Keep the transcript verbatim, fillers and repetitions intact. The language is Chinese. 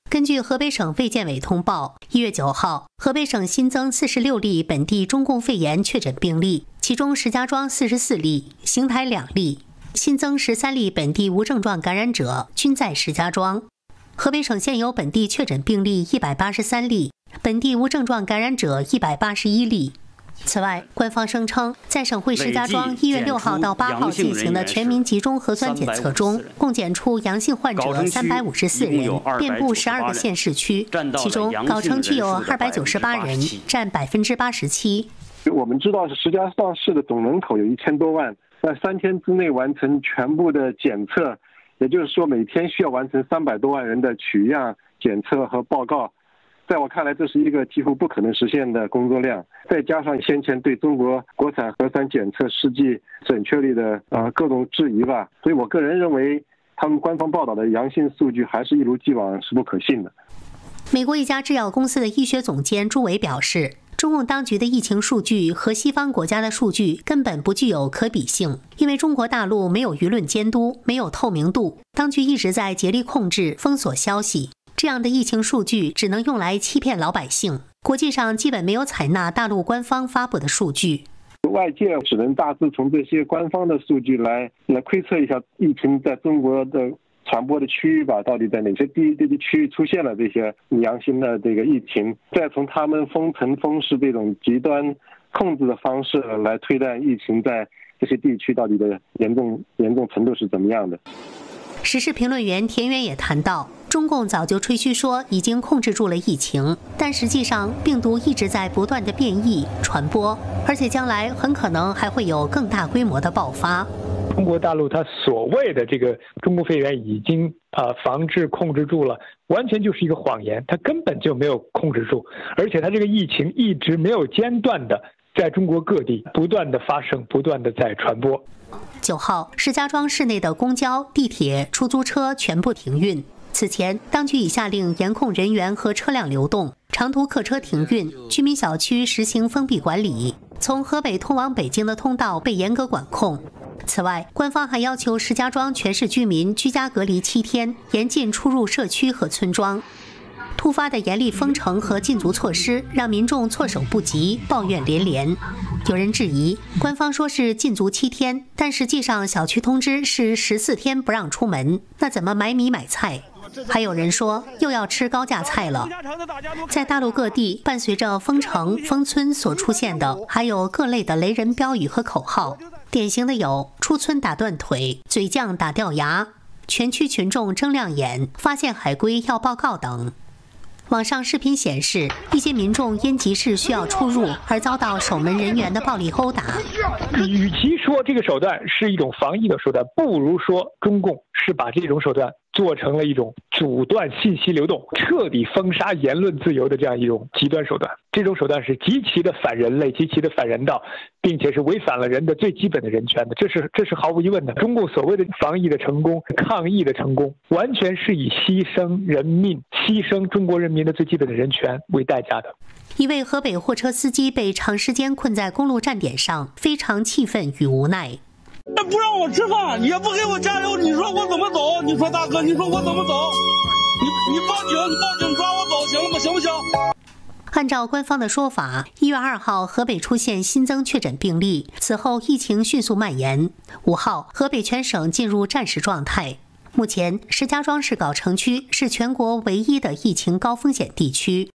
根据河北省卫健委通报，一月九号，河北省新增四十六例本地中共肺炎确诊病例，其中石家庄四十四例，邢台两例，新增十三例本地无症状感染者，均在石家庄。河北省现有本地确诊病例一百八十三例，本地无症状感染者一百八十一例。此外，官方声称，在省会石家庄一月六号到八号进行的全民集中核酸检测中，共检出阳性患者三百五十四人，遍布十二个县市区，其中藁城区有二百九十八人，占百分之八十七。 我们知道，是石家庄市的总人口有一千多万，在三天之内完成全部的检测，也就是说，每天需要完成三百多万人的取样、检测和报告。在我看来，这是一个几乎不可能实现的工作量，再加上先前对中国国产核酸检测试剂准确率的呃各种质疑吧，所以我个人认为，他们官方报道的阳性数据还是一如既往是不可信的。 美国一家制药公司的医学总监朱伟表示，中共当局的疫情数据和西方国家的数据根本不具有可比性，因为中国大陆没有舆论监督，没有透明度，当局一直在竭力控制、封锁消息。这样的疫情数据只能用来欺骗老百姓，国际上基本没有采纳大陆官方发布的数据。 外界只能大致从这些官方的数据来来窥测一下疫情在中国的传播的区域吧，到底在哪些地地区域出现了这些阳性的这个疫情，再从他们封城封市这种极端控制的方式来推断疫情在这些地区到底的严重严重程度是怎么样的。 时事评论员田园也谈到，中共早就吹嘘说已经控制住了疫情，但实际上病毒一直在不断的变异传播，而且将来很可能还会有更大规模的爆发。 中国大陆它所谓的这个中共肺炎已经呃防治控制住了，完全就是一个谎言，它根本就没有控制住，而且它这个疫情一直没有间断的在中国各地不断的发生，不断的在传播。 九号，石家庄市内的公交、地铁、出租车全部停运。此前，当局已下令严控人员和车辆流动，长途客车停运，居民小区实行封闭管理，从河北通往北京的通道被严格管控。此外，官方还要求石家庄全市居民居家隔离七天，严禁出入社区和村庄。突发的严厉封城和禁足措施让民众措手不及，抱怨连连。有人质疑，官方说是禁足七天，但实际上小区通知是十四天不让出门，那怎么买米买菜？还有人说又要吃高价菜了。在大陆各地，伴随着封城、封村所出现的，还有各类的雷人标语和口号。典型的有出村打断腿、嘴犟打掉牙、全区群众睁亮眼、发现海龟要报告等。网上视频显示，一些民众因急事需要出入而遭到守门人员的暴力殴打。 与其说这个手段是一种防疫的手段，不如说中共是把这种手段做成了一种阻断信息流动、彻底封杀言论自由的这样一种极端手段。这种手段是极其的反人类、极其的反人道，并且是违反了人的最基本的人权的。这是这是毫无疑问的。中共所谓的防疫的成功、抗疫的成功，完全是以牺牲人命、牺牲中国人民的最基本的人权为代价的。 一位河北货车司机被长时间困在公路站点上，非常气愤与无奈。 不让我吃饭，也不给我加油，你说我怎么走？你说大哥，你说我怎么走？你你报警，你报警抓我走，行了吗？行不行？ 按照官方的说法，一月二号河北出现新增确诊病例，此后疫情迅速蔓延。五号，河北全省进入战时状态。目前，石家庄市藁城区是全国唯一的疫情高风险地区。